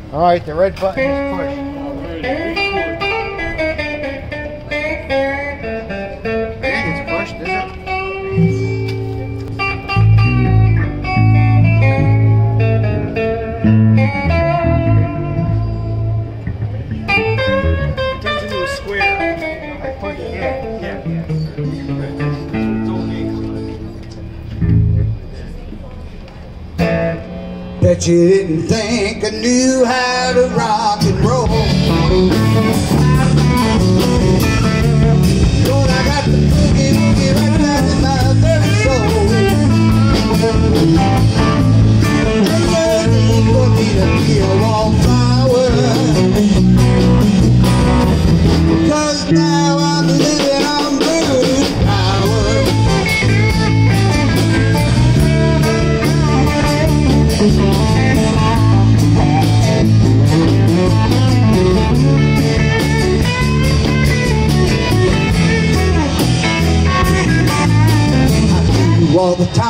All right, the red button is pushed. I think it's pushed, is it? It turns into a square. I pushed it. Yeah. Bet you didn't think I knew how to rock and roll. Lord, I got the boogie woogie right down in my very soul. Ain't no need for me to be a wallflower, 'cause now I'm living on blue power. All the time.